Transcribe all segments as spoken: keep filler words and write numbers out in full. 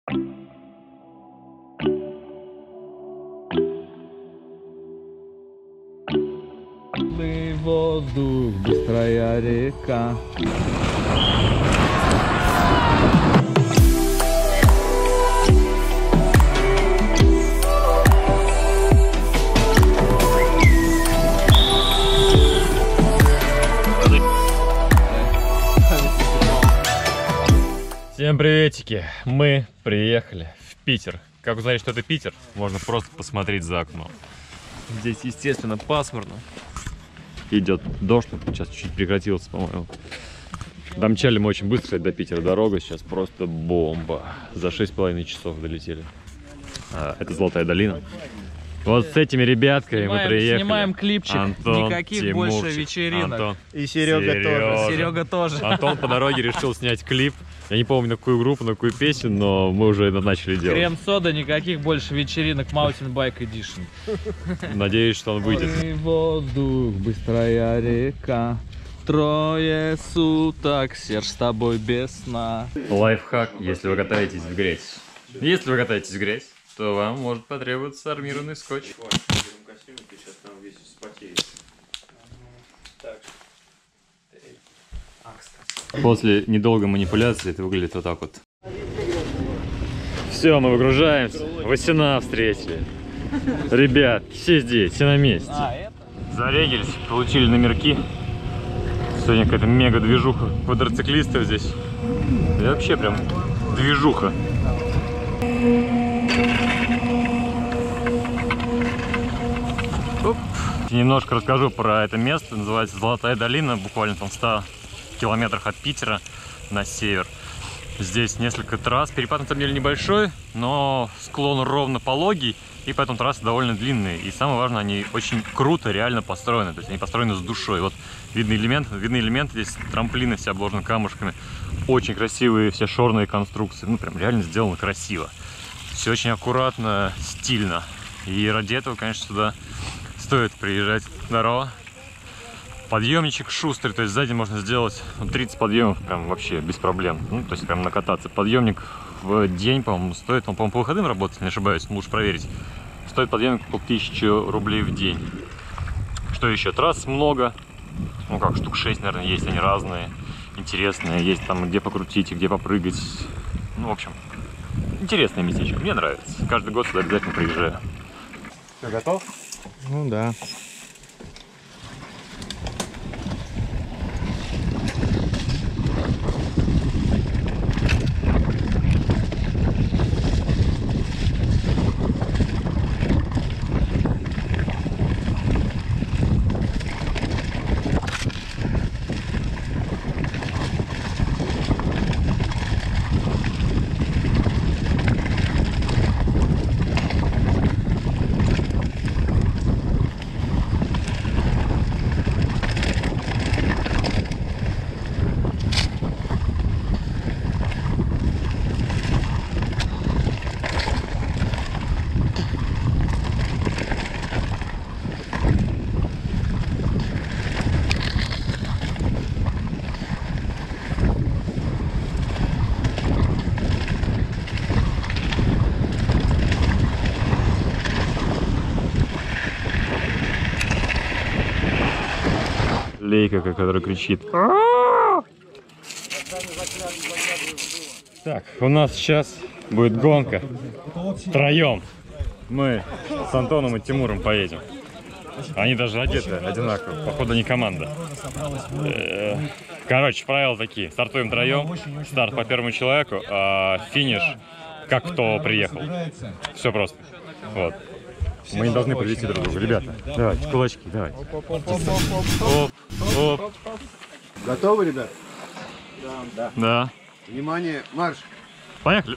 Воздух, быстрая река. Всем приветики! Мы приехали в Питер. Как узнать, что это Питер? Можно просто посмотреть за окном. Здесь, естественно, пасмурно. Идет дождь, сейчас чуть-чуть прекратился, по-моему. Домчали мы очень быстро до Питера. Дорога сейчас просто бомба. За шесть с половиной часов долетели. А, это Золотая долина. Вот с этими ребятками снимаем, мы приехали. Снимаем клипчик. Антон, Никаких Тимурчик, больше вечеринок. Антон, и Серега, Серега тоже. Серега тоже. Антон по дороге решил снять клип. Я не помню, на какую группу, на какую песню, но мы уже это начали делать. Крем-сода, никаких больше вечеринок. Mountain Bike Edition. Надеюсь, что он выйдет. Воздух, быстрая река. Трое суток, Серж с тобой без сна. Лайфхак, если вы катаетесь в грязь. Если вы катаетесь в грязь, то вам может потребоваться армированный скотч. После недолгой манипуляции это выглядит вот так вот. Все, мы выгружаемся. Васина встретили. Ребят, все здесь, все на месте. Зарегились, получили номерки. Сегодня какая-то мега движуха квадроциклистов здесь. И вообще прям движуха. Оп. Немножко расскажу про это место. Называется Золотая долина, буквально там в ста километрах от Питера на север. Здесь несколько трасс. Перепад на самом деле небольшой, но склон ровно пологий, и поэтому трассы довольно длинные. И самое важное, они очень круто, реально построены. То есть они построены с душой. Вот видны элементы, видны элементы здесь, трамплины все обложены камушками. Очень красивые все шорные конструкции. Ну, прям реально сделано красиво. Все очень аккуратно, стильно. И ради этого, конечно, сюда стоит приезжать. Здорово. Подъемничек шустрый, то есть сзади можно сделать тридцать подъемов прям вообще без проблем. Ну, то есть прям накататься. Подъемник в день, по-моему, стоит, он, по-моему, по выходным работает, не ошибаюсь, лучше проверить. Стоит подъемник около тысячи рублей в день. Что еще? Трасс много. Ну как, штук шесть, наверное, есть, они разные, интересные. Есть там где покрутить и где попрыгать. Ну, в общем, интересное местечко. Мне нравится. Каждый год сюда обязательно приезжаю. Ты готов? Ну да. Лейка, которая кричит. Так, у нас сейчас будет гонка. Втроем. Мы с Антоном и Тимуром поедем. Они даже одеты одинаково. Походу, не команда. Короче, правила такие. Стартуем втроем. Старт по первому человеку, а финиш как кто приехал. Все просто. Вот. Мы не должны подвести друг друга. Ребята, давайте, кулачки, давайте. Оп, оп. Готовы, ребят? Да. Да. Внимание, марш. Поехали.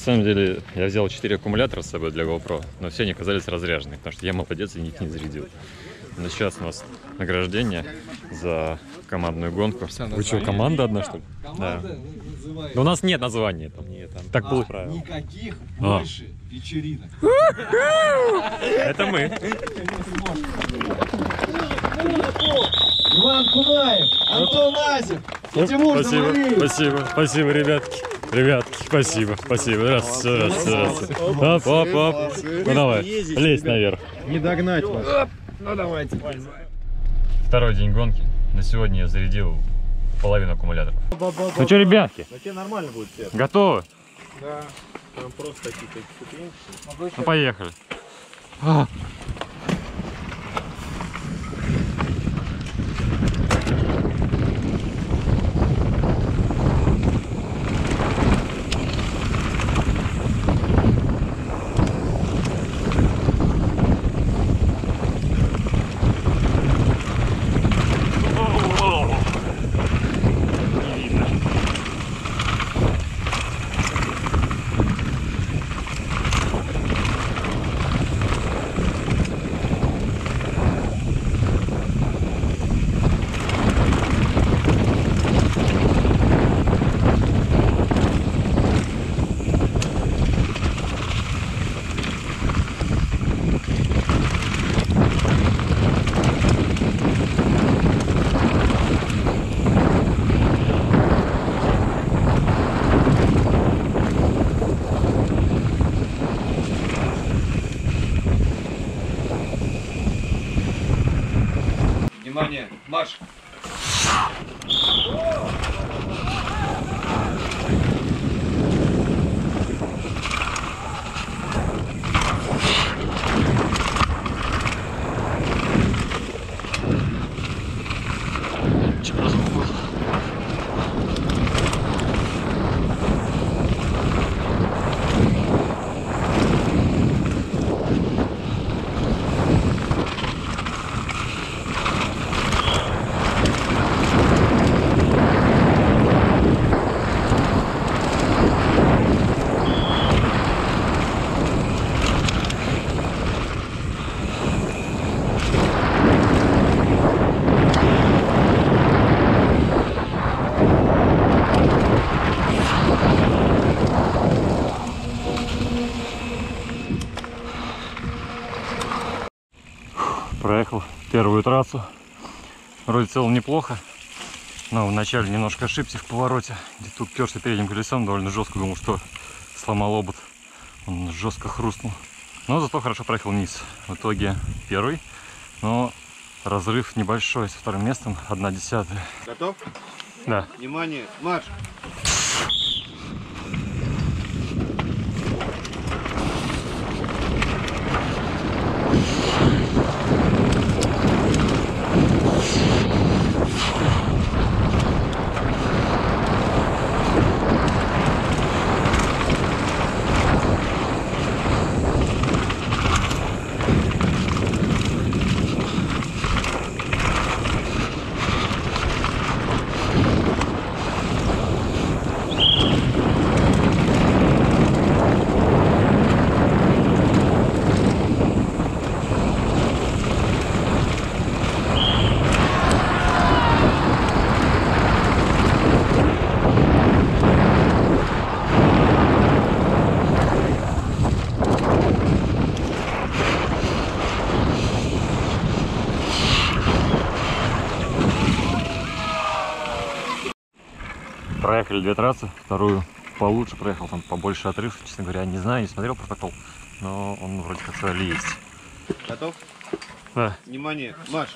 самом деле я взял четыре аккумулятора с собой для GoPro, но все они оказались разряжены, потому что я молодец и них не зарядил. Но сейчас у нас награждение за командную гонку. Вы что, команда одна, что ли? Да. Да у нас нет названия там. Нет, там так было правило. Никаких А. больше вечеринок. Это мы. Иван Кунаев, Антон Азев и Тимур Спасибо, Замалиев. спасибо, спасибо, ребятки. Ребятки, спасибо, спасибо. Здравствуйте, здравствуйте, здравствуйте. Оп, оп, оп. Ну давай, лезь наверх. Не догнать вас. Второй день гонки. На сегодня я зарядил половину аккумулятора. Ну что, ребятки? А тебе нормально будет, Свет? Готовы? Да. Там просто какие-то ступеньки. Ну поехали. А. Внимание, марш! Проехал первую трассу. Вроде в целом неплохо, но вначале немножко ошибся в повороте, где тут уперся передним колесом довольно жестко, думал, что сломал обод. Он жестко хрустнул. Но зато хорошо проехал вниз. В итоге первый, но разрыв небольшой со вторым местом, одна десятая. Готов? Да. Внимание, марш! Проехали две трассы, вторую получше проехал, там побольше отрыв, честно говоря, не знаю, не смотрел протокол, но он вроде как сказали есть. Готов? Да. Внимание, марш!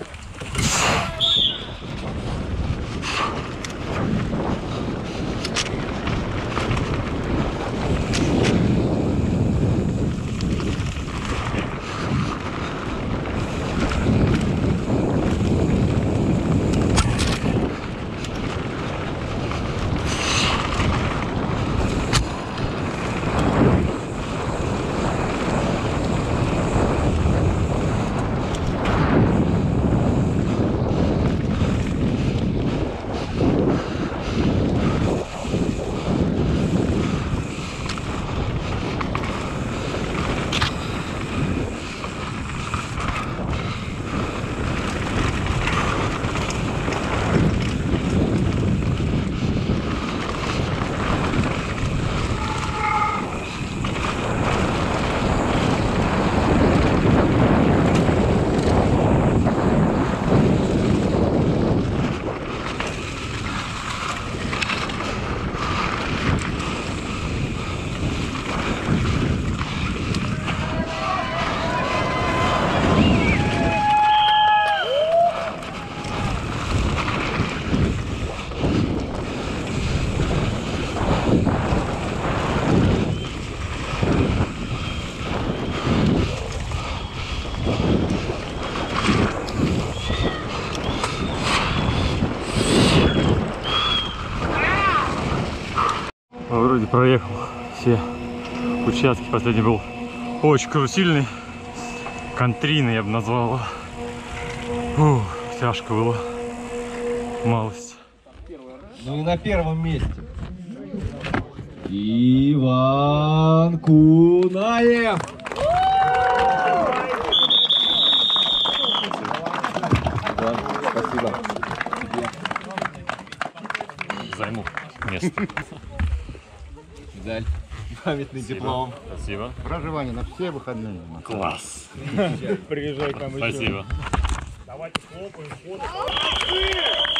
проехал все участки. Последний был очень карусильный, контрийный, я бы назвал его. Фу, тяжко было. Малость. Ну и на первом месте Иван Кунаев. Спасибо. Займу место. Медаль. Памятный диплом. Спасибо. Проживание на все выходные. Класс. Приезжай к нам еще. Спасибо. Давайте хлопаем, фото.